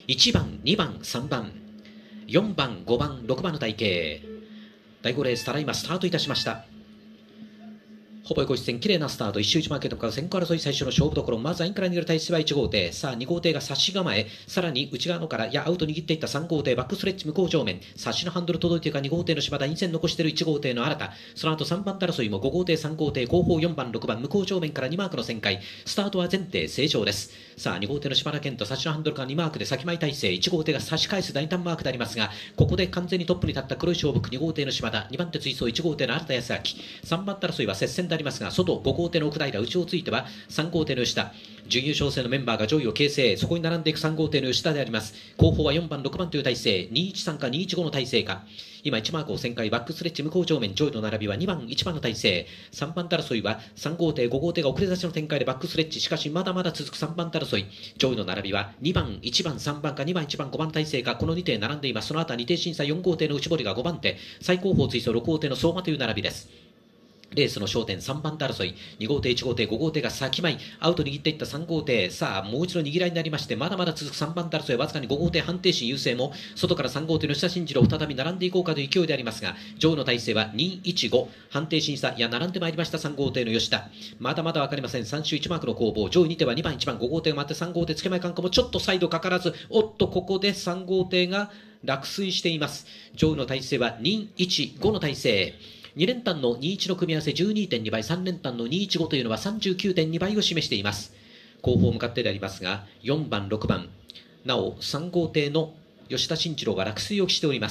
1番、2番、3番、4番、5番、6番の体系。第5レース、ただいまスタートいたしました。ほぼ横一線、綺麗なスタート、一周一マーケット向かう先行争い、最初の勝負どころ、まずはインから逃げる体質は1号艇、さあ2号艇が差し構え、さらに内側のから、アウト握っていった3号艇、バックストレッチ向こう上面、差しのハンドル届いているか2号艇の柴田、陰線残している1号艇の新た、その後3番手争いも5号艇、3号艇、後方4番、6番、向こう上面から2マークの旋回、スタートは前提正常です。さあ2号艇の柴田健と差しのハンドルから2マークで先前体制、1号艇が差し返す大胆マークでありますが、ここで完全にトップに立った黒い勝負2号艇の柴田、2番手追走1号艇の新田康明、3番手争いは接戦でありますが、外5号艇の奥平、内をついては3号艇の吉田、準優勝戦のメンバーが上位を形成、そこに並んでいく3号艇の吉田であります。後方は4番、6番という体勢、213か215の体勢か。今1マークを旋回、バックストレッチ向こう上面、上位の並びは2番、1番の体勢、3番手争いは3号艇、5号艇が遅れ出しの展開でバックストレッチ、しかしまだまだ続く3番手争い、上位の並びは2番、1番、3番か2番、1番、5番体勢か、この2艇並んでいます。その後は2艇審査4号艇の内堀が5番手、最高峰追走6号艇の相馬という並びです。レースの焦点3番手争い、2号艇、1号艇、5号艇が先前、アウト握っていった3号艇、さあもう一度握らいになりまして、まだまだ続く3番手争い、わずかに5号艇判定心優勢も、外から3号艇の吉田慎次郎、再び並んでいこうかという勢いでありますが、上位の体勢は215、判定審査、並んでまいりました3号艇の吉田、まだまだ分かりません、3周1マークの攻防、上位にては2番、1番、5号艇が回って3号艇、付け前間隔もちょっとサイドかからず、おっと、ここで3号艇が落水しています。上位の体勢は215の体勢。2連単の21の組み合わせ 12.2 倍、3連単の215というのは 39.2 倍を示しています。後方向かってでありますが、4番、6番、なお3号艇の吉田慎次郎が落水をしております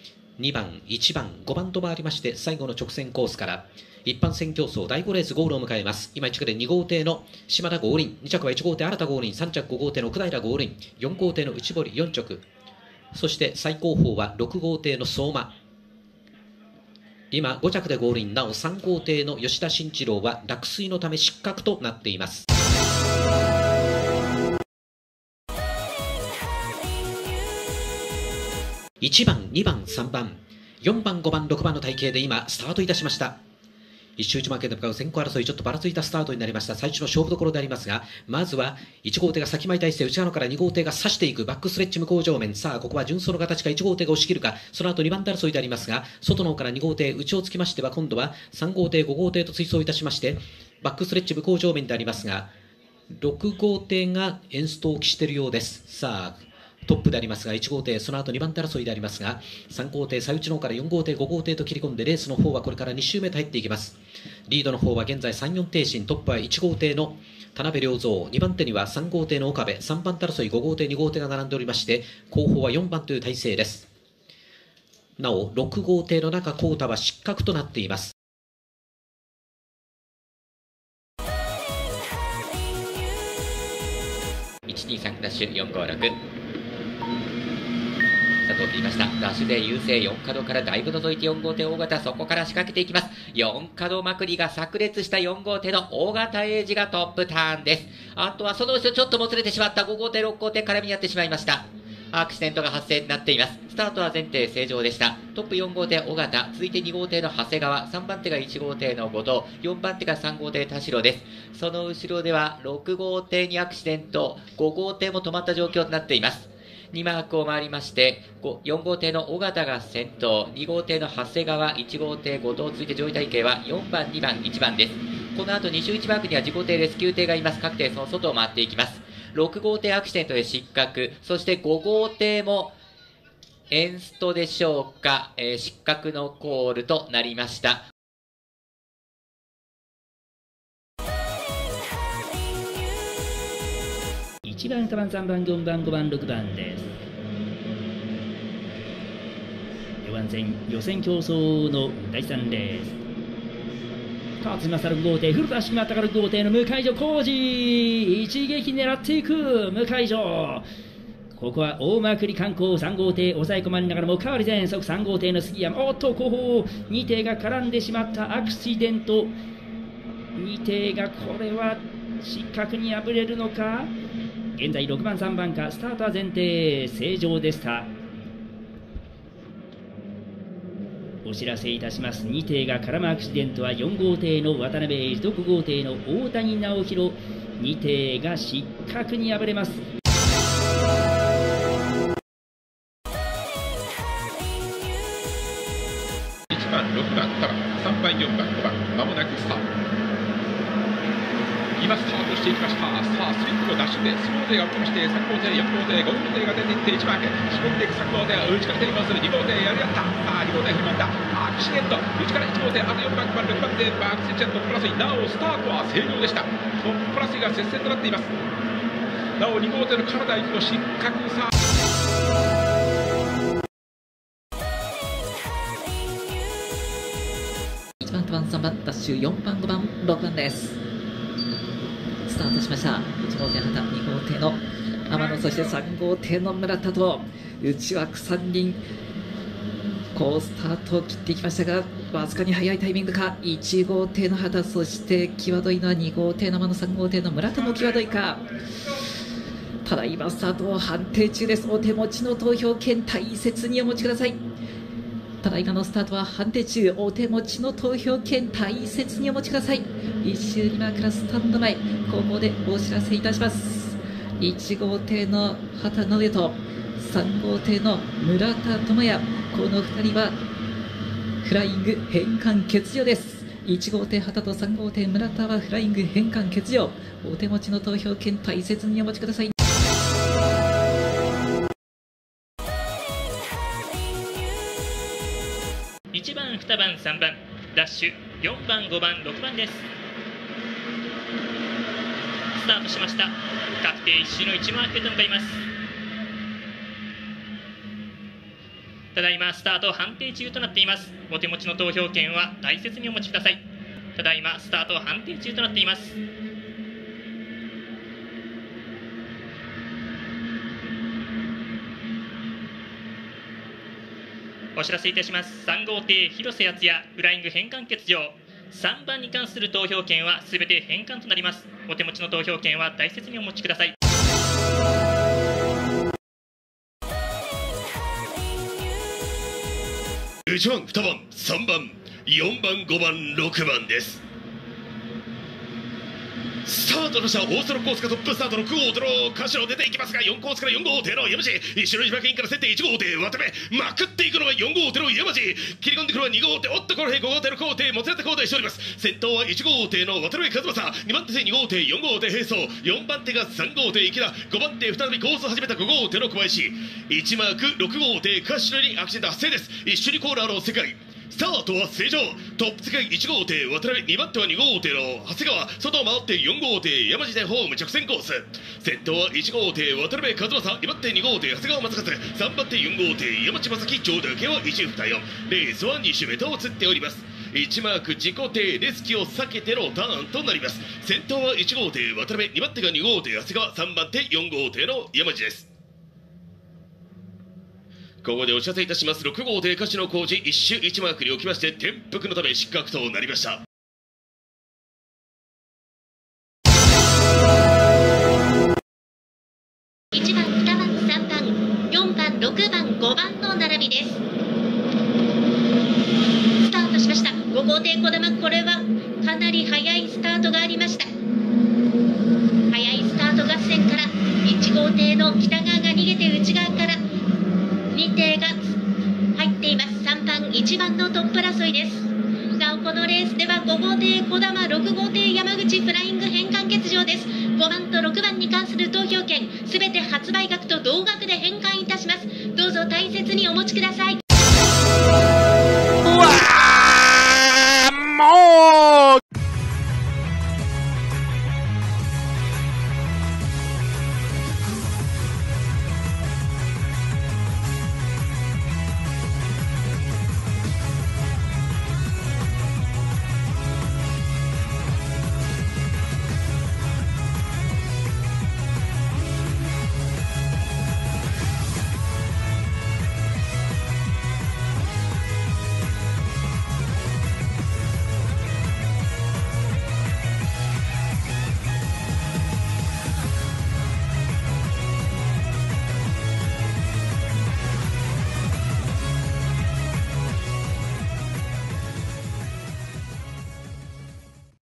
。2番、1番、5番と回りまして、最後の直線コースから一般戦競争第5レースゴールを迎えます。今1区で2号艇の島田合輪、2着は1号艇新田合輪、3着5号艇の奥平合輪、4号艇の内堀4着、そして最高峰は6号艇の相馬、今5着で合輪、なお3号艇の吉田慎次郎は落水のため失格となっています。1番、2番、3番、4番、5番、6番の体系で今スタートいたしました。一周一マーケット向かう先行争い、ちょっとばらついたスタートになりました。最初の勝負どころでありますが、まずは1号艇が先前体勢、内側から2号艇が差していく、バックストレッチ向こう上面、さあここは順走の形か1号艇が押し切るか、その後2番手争いでありますが、外の方から2号艇、内をつきましては今度は3号艇、5号艇と追走いたしまして、バックストレッチ向こう上面でありますが、6号艇がエンストを期しているようです。さあトップでありますが1号艇、その後2番手争いでありますが、3号艇、最内の方から4号艇、5号艇と切り込んで、レースの方はこれから2周目と入っていきます。リードの方は現在3、4艇進、トップは1号艇の田辺良三、2番手には3号艇の岡部、3番手争い5号艇、2号艇が並んでおりまして、後方は4番という体勢です。なお6号艇の中、幸太は失格となっています。 123ダッシュ456、スタートを切りました。ダッシュで優勢、4角からだいぶ覗いて4号艇大型、そこから仕掛けていきます。4角まくりが炸裂した4号艇の大型エイジがトップターンです。あとはその後ろちょっともつれてしまった5号艇、6号艇絡み合ってしまいました。アクシデントが発生になっています。スタートは前提正常でした。トップ4号艇尾形、続いて2号艇の長谷川、3番手が1号艇の後藤、4番手が3号艇田代です。その後ろでは6号艇にアクシデント、5号艇も止まった状況となっています。2マークを回りまして、4号艇の尾形が先頭、2号艇の長谷川、1号艇後藤、続いて上位体系は4番、2番、1番です。この後2周1マークには自己艇レスキュー艇がいます。各艇その外を回っていきます。6号艇アクシデントで失格、そして5号艇もエンストでしょうか、失格のコールとなりました。 1番、2番、3番、4番、5番、6番です。4番戦予選競争の第3レース、勝正6号艇、古田島高6号艇の向井城浩二、一撃狙っていく向井城。ここは大まくり観光3号艇抑え込まれながらも代わり全速3号艇の杉山、おっと後方2艇が絡んでしまったアクシデント、2艇がこれは失格に敗れるのか。現在6番3番か、スタートは前提正常でした。お知らせいたします。2艇が絡むアクシデントは4号艇の渡辺英二と5号艇の大谷直弘、2艇が失格に敗れます。 スタートしていきました。さあスリップをダッシュでスローテが起きまして、3号艇4号艇5号艇が出ていって1番手絞っていく。3号艇は内から手に回す2号艇やり合った。さあ2号艇踏み込んだアクシデント、内から1号艇あと4番6番手バークセンチャートップラスイ、なおスタートは正常でした。トッププラスイが接戦となっています。なお2号艇のカナダ行きの失格。さあ 1番、2番、3番、ダッシュ4番、5番、6番です。スタートしました。1号艇畑、2号艇の天野、そして3号艇の村田と内枠3人好スタートを切っていきましたが、わずかに早いタイミングか。1号艇の畑、そして際どいのは2号艇の天野、3号艇の村田も際どいか。ただ今スタートを判定中です。お手持ちの投票権大切にお持ちください。ただ今のスタートは判定中。お手持ちの投票権大切にお持ちください。1周2マークラスタンド前、ここでお知らせいたします。1号艇の畑直江と3号艇の村田智也、この2人はフライング変換欠場です。1号艇畑と3号艇村田はフライング変換欠場。お手持ちの投票権大切にお持ちください。 1番、2番、3番、ダッシュ4番、5番、6番です。スタートしました。確定1周の1マークへと向かいます。ただいまスタート判定中となっています。お手持ちの投票権は大切にお持ちください。ただいまスタート判定中となっています。お知らせいたします。3号艇広瀬敦也、フライング変換欠場。3番に関する投票権はすべて返還となります。お手持ちの投票権は大切にお持ちください。 1番、2番、3番、4番、5番、6番です。スタートの下、オーストロコースがトップスタートの9号艇の柏を出ていきますが、4コースから4号艇の山地、後ろに馬券から設定1号艇渡辺、まくっていくのが4号艇の山地、切り込んでくるのは2号艇、おっとこの辺5号艇の高艇もつれて交代しております。先頭は1号艇の渡辺和正、2番手2号艇、4号艇並走、4番手が3号艇池田、5番手再びコースを始めた5号艇の小林、1マーク6号艇柏にアクシデント発生です。一緒にコーナーの世界スタートは正常。トップ世界1号艇渡辺、2番手は2号艇の長谷川、外を回って4号艇山地でホーム直線コース。先頭は1号艇渡辺和正、2番手2号艇長谷川正和、3番手4号艇山地正樹、長打けは1、2、4。レースは2周目と映っております。1マーク自己艇レスキを避けてのターンとなります。先頭は1号艇渡辺、2番手が2号艇長谷川、3番手4号艇の山地です。ここでお知らせいたします。6号艇柏野浩二、1周1マークにおきまして転覆のため失格となりました。 1番、2番、3番、4番、6番、5番の並びです。スタートしました。5号艇児玉、これはかなり速いスタートがありました。速いスタート合戦から1号艇の北川が逃げて内側から2艇が入っています。3番、1番のトップ争いです。なおこのレースでは5号艇児玉、6号艇山口、フライング変換欠場です。5番と6番に関する投票権すべて発売額と